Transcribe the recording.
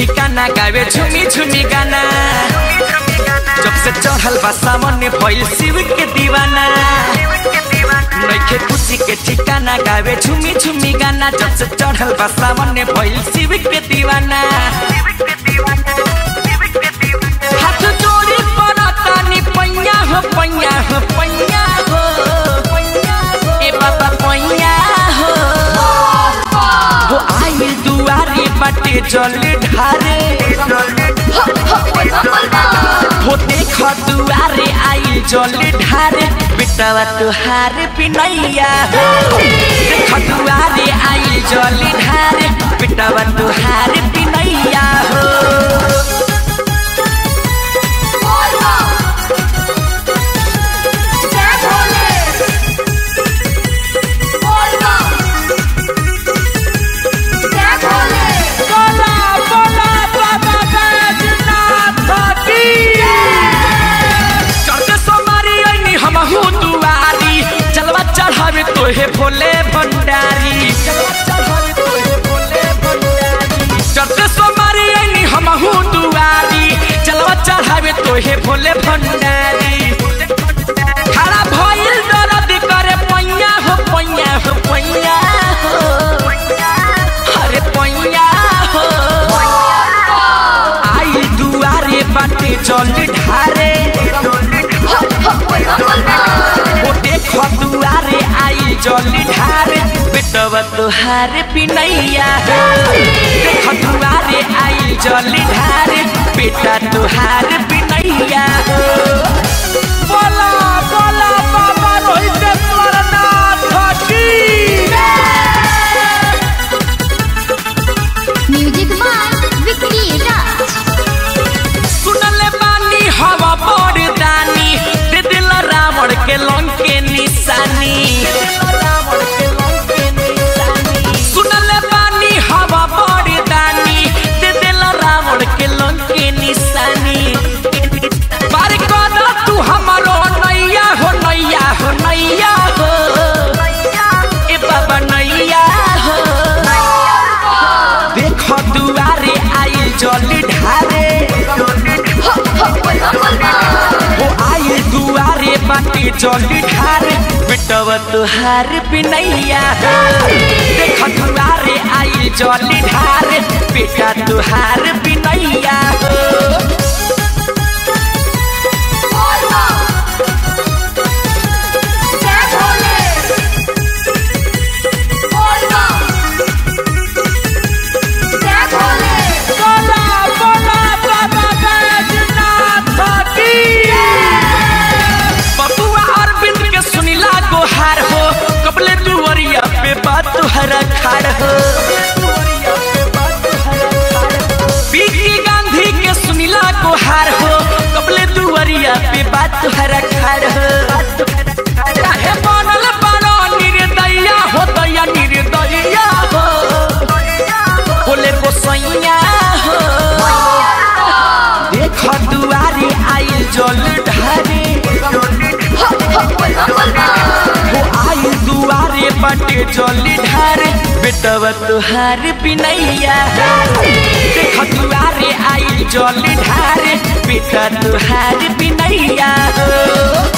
ठिकाना गावे झुमी झुमी गाना। जब से चढ़ल बा सावन भइल शिव के दीवाना। नइखे खुशी के ठिकाना गावे झुमी झुमी गाना। जब से चढ़ल बा सावन भइल शिव के दीवाना। हाथ जोड़ी परतानी पैया हो पैया हो पैया हो ए बाबा पैया हो। वो आई दुआरे बाटे जल ढारे। हो देख दुआरे आई जल ढारे। बेटवा तुहार बिनैया हो। देख दुआरे आई जल ढारे। बेटवा तुहार बिनैया हो। तोहे भोले भंडारी चढ़ते सोमारी आईनी हमहू दुआरी। जलवा चढ़ावे तोहे भोले भंडारी। खड़ा भइल दर्द करे पैया हो पैया हो पैया हो। अरे पैया हो। आई दुआरे बाटे जल ढारे। देखो दुआरे आई जल ढारे। बेटवा तुहार बिनैया हो। देखो दुआरे आई जल ढारे। बेटा तुहार बिनैया हो। बोला बोला बाबा रोहितेश्वर नाथ की। Music by Vicky Raj. सुनले बानी हवा बरदानी। दे दिल रावण के लंके निशानी। सुनले बानी हवा बरदानी। दे दिल रावण के लंके निशानी। बार कद तू हमारो नैया हो नैया हो नैया हो ए बाबा नैया हो। देखो दुआरे आई जल ढारे। वो आई दुआरे बाटे जल ढारे। बेटवा तुहार बिनैया हो। देख दुआरे आई जल ढारे। बेटा तुहार बिनैया हो। तुहरा खाड़ हो बीकी गांधी के सुनीला को हार हो। कबले दुआरिया पे बात तुहरा खाड़ हो। काहे बनल बारो निर्दया हो दया निर्दया हो। बोले गोसैया हो। देख दुआरे आई जल ढारे। वो आई दुआरे बाटे जल ढारे। बेटवा तुहार बिनैया हो। देख दुआरे आई जल ढारे। बेटा तुहार बिनैया हो।